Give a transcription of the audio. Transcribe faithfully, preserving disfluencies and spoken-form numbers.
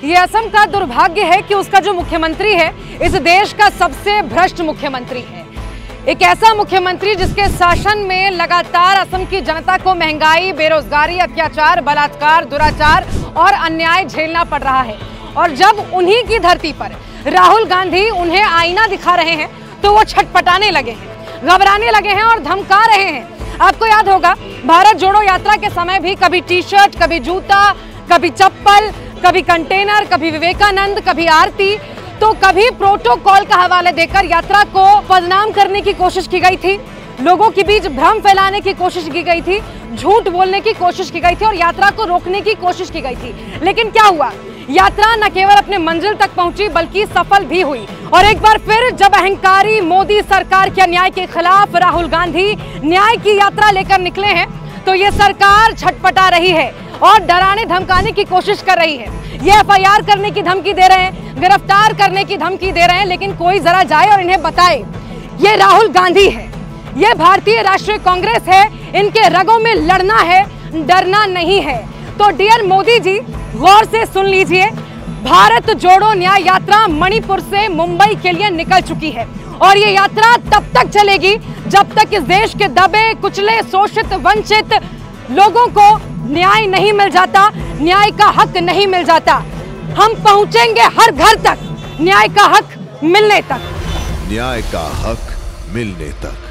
ये असम का दुर्भाग्य है कि उसका जो मुख्यमंत्री है इस देश का सबसे भ्रष्ट मुख्यमंत्री है। एक ऐसा मुख्यमंत्री जिसके शासन में लगातार असम की जनता को महंगाई, बेरोजगारी, अत्याचार, बलात्कार, दुराचार और अन्याय झेलना पड़ रहा है। और जब उन्हीं की धरती पर राहुल गांधी उन्हें आईना दिखा रहे हैं तो वो छटपटाने लगे हैं, घबराने लगे हैं और धमका रहे हैं। आपको याद होगा भारत जोड़ो यात्रा के समय भी कभी टी शर्ट, कभी जूता, कभी चप्पल, कभी कंटेनर, कभी विवेकानंद, कभी आरती, तो कभी प्रोटोकॉल का हवाला देकर यात्रा को बदनाम करने की कोशिश की गई थी, लोगों के बीच भ्रम फैलाने की कोशिश की गई थी, झूठ बोलने की कोशिश की गई थी और यात्रा को रोकने की कोशिश की गई थी। लेकिन क्या हुआ? यात्रा न केवल अपने मंजिल तक पहुंची बल्कि सफल भी हुई। और एक बार फिर जब अहंकारी मोदी सरकार के अन्याय के खिलाफ राहुल गांधी न्याय की यात्रा लेकर निकले हैं तो ये सरकार छटपटा रही है और डराने धमकाने की कोशिश कर रही है। ये एफ आई आर करने की धमकी दे रहे हैं, गिरफ्तार करने की धमकी दे रहे हैं, लेकिन कोई जरा जाए और इन्हें बताए ये राहुल गांधी है, ये भारतीय राष्ट्रीय कांग्रेस है, इनके रगों में लड़ना है, डरना नहीं है। तो डियर मोदी जी, गौर से सुन लीजिए, भारत जोड़ो न्याय यात्रा मणिपुर से मुंबई के लिए निकल चुकी है और ये यात्रा तब तक चलेगी जब तक इस देश के दबे, कुचले, शोषित, वंचित लोगों को न्याय नहीं मिल जाता, न्याय का हक नहीं मिल जाता। हम पहुंचेंगे हर घर तक न्याय का हक मिलने तक। न्याय का हक मिलने तक।